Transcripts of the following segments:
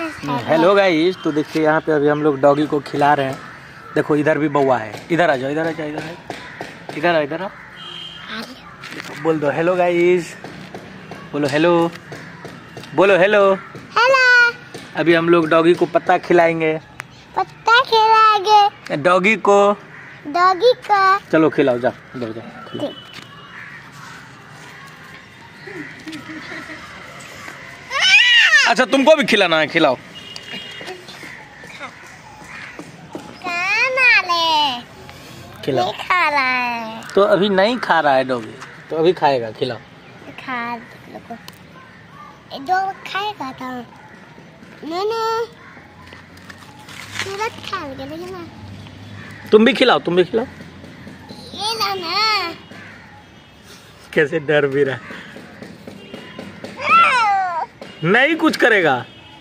Hello guys, तो देखिए यहाँ पे अभी हम लोग डॉगी को खिला रहे हैं। देखो इधर भी बउआ है, इधर आ जाओ, इधर आ जाओ, इधर है, इधर आ, इधर आ। बोल दो हेलो गाइस, बोलो हेलो, बोलो हेलो हेलो। अभी हम लोग डॉगी को पत्ता खिलाएंगे, पत्ता खिलाएंगे डॉगी को। चलो खिलाओ, जाओ इधर जाओ खिलाओ। अच्छा तुमको भी खिलाना है, खिलाओ। खिलाओ। नहीं खा रहा है तो अभी नहीं खा रहा है डॉगी, तो अभी खाएगा, खिलाओ। दो खाएगा तो नहीं तुरंत खा लेगा ना। तुम भी खिलाओ, तुम भी खिलाओ। ये ना कैसे डर भी रहा, नहीं कुछ करेगा।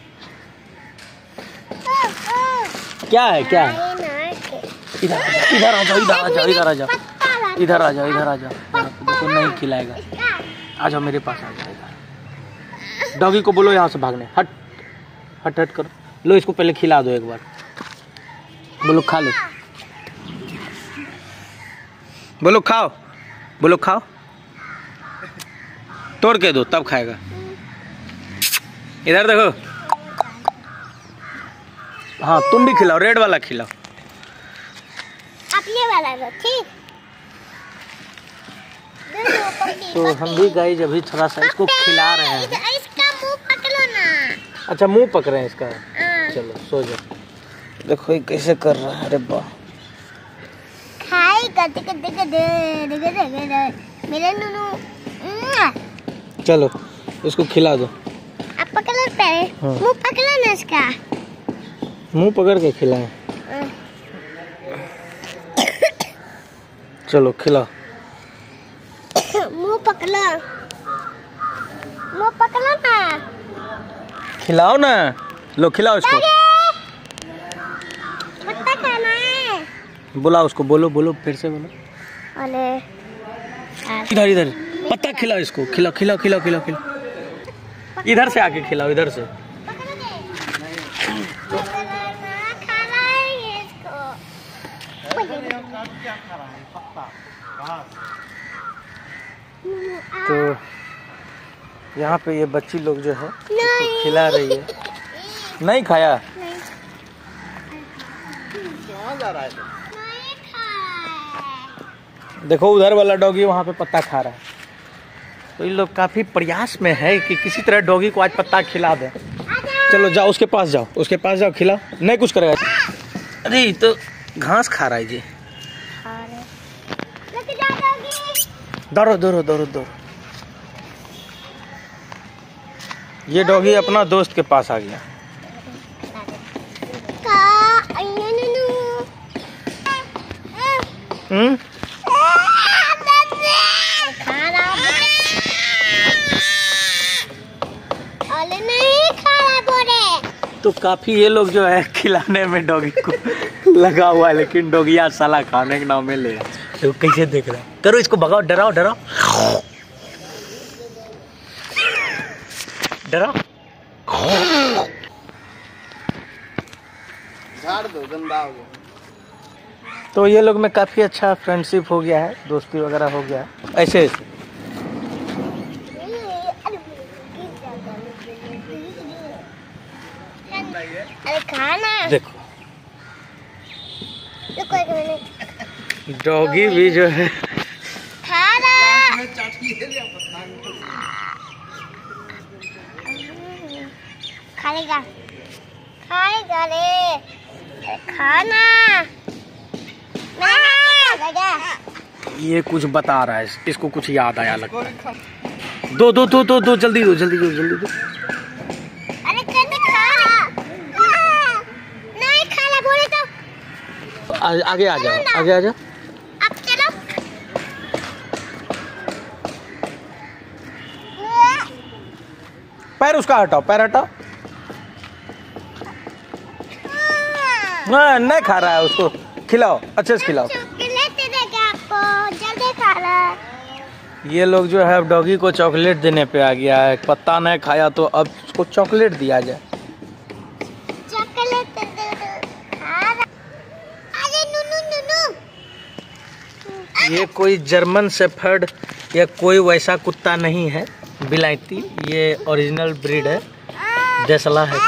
क्या है, क्या है? इधर इधर आ जाओ, इधर आ जाओ, इधर आ जाओ, इधर आ जाओ, इधर आ जाओ। तो नहीं खिलाएगा, आ जाओ मेरे पास, आ जाओ इधर। डॉगी को बोलो यहाँ से भागने, हट हट हट करो। लो इसको पहले खिला दो एक बार, बोलो खा लो, बोलो खाओ, बोलो खाओ, तोड़ के दो तब खाएगा। इधर देखो, हाँ तुम भी खिलाओ, रेड वाला खिलाओ। आप ये वाला लो, ठीक। तो हम भी गाइस अभी थोड़ा सा इसको खिला रहे हैं। इसका मुंह पकड़ो ना। अच्छा मुंह पकड़े हैं इसका, चलो सो जाओ। देखो ये कैसे कर रहा है, अरे वाह। खाएगा मेरे नूनू। चलो इसको खिला दो। आप पकड़ो पहले, मुंह पकड़ो ना इसका, मुंह पकड़ के खिलाएं। चलो खिलाओ। मुंह पकड़ो, मुंह पकड़ो ना, खिलाओ ना, लो खिलाओ इसको। पत्ता खाना है। बुलाओ उसको, बोलो बोलो फिर से बोलो। अरे इधर इधर पत्ता खिलाओ इसको, खिलाओ खिलाओ खिलाओ खिलाओ खिलाओ। इधर से आके खिलाओ, इधर से। तो यहाँ पे ये बच्ची लोग जो है इसको खिला रही है। नहीं खाया, देखो उधर वाला डॉगी वहाँ पे पत्ता खा रहा है। तो इन लोग काफी प्रयास में है कि किसी तरह डॉगी को आज पत्ता खिला दे। चलो जाओ उसके पास जाओ, उसके पास जाओ, खिलाओ। नहीं कुछ करेगा। अरे तो घास खा रहा है जी। दौड़ो दौड़ो दौड़ो दौड़ो। ये डॉगी अपना दोस्त के पास आ गया। तो काफी ये लोग जो है खिलाने में डॉगी को लगा हुआ है, लेकिन डॉगिया साला खाने के नाम में ले रहा है। तो कैसे देख रहा है, करो इसको, भगाओ, डराओ डराओ डराओ। झाड़ दो, गंदा हो गया। तो ये लोग में काफी अच्छा फ्रेंडशिप हो गया है, दोस्ती वगैरह हो गया है ऐसे। खाना देखो डॉगी भी जो है खाना खाएगा, खाएगा रे खाना। ये कुछ बता रहा है, इसको कुछ याद आया लगता है। दो दो दो दो दो, जल्दी दो जल्दी दो जल्दी दो। अरे कैसे खा रहा? नहीं खाना बोले तो आगे आ जाओ, आगे आ जाओ। अब चलो। पैर उसका हटाओ, पैर हटाओ। नहीं खा रहा है, उसको खिलाओ, अच्छे से खिलाओ। जल्दी खा रहा। ये लोग जो है डॉगी को चॉकलेट देने पे आ गया है। पत्ता नहीं खाया तो अब उसको चॉकलेट दिया जाए। ये कोई जर्मन शेफर्ड या कोई वैसा कुत्ता नहीं है, बिलायती। ये ओरिजिनल ब्रीड है, देसला है।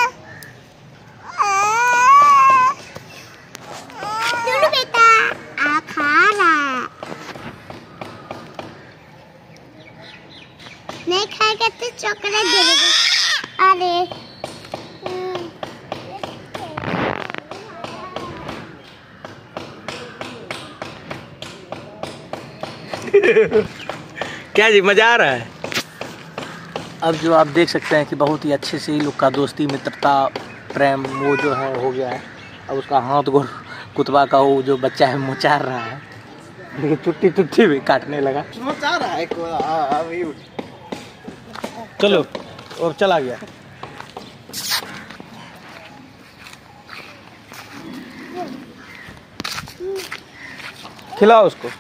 बेटा आ खा रहा, नहीं खाएगा तो चॉकलेट दे देगा। अरे क्या जी, मजा आ रहा है? अब जो आप देख सकते हैं कि बहुत ही अच्छे से ही लोग का दोस्ती, मित्रता, प्रेम वो जो है हो गया है। अब उसका हाथ गोर कुतबा का वो जो बच्चा है मोचार रहा है, देखिए चुट्टी चुट्टी भी काटने लगा। मोचार रहा है चलो, और चला गया। खिलाओ उसको।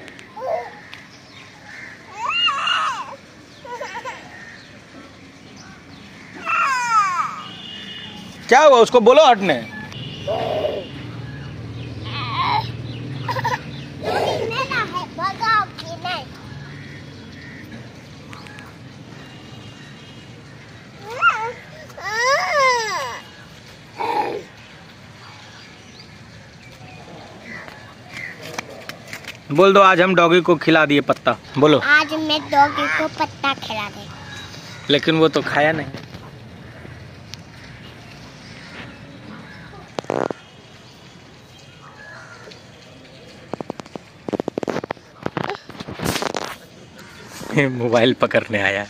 क्या हुआ उसको, बोलो हटने। बोल दो आज हम डॉगी को खिला दिए पत्ता, बोलो। आज मैं डॉगी को पत्ता खिला दे। लेकिन वो तो खाया नहीं। मोबाइल पकड़ने आया।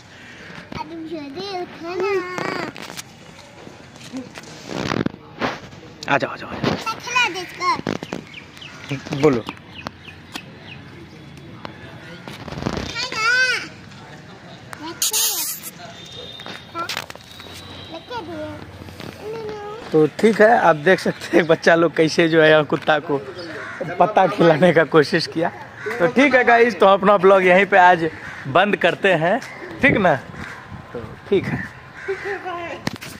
आ जाओ आ जाओ, बोलो। तो ठीक है, आप देख सकते हैं बच्चा लोग कैसे जो है कुत्ता को पत्ता खिलाने का कोशिश किया। तो ठीक है गाइस, तो अपना ब्लॉग यहीं पे आज बंद करते हैं, ठीक ना? तो ठीक है।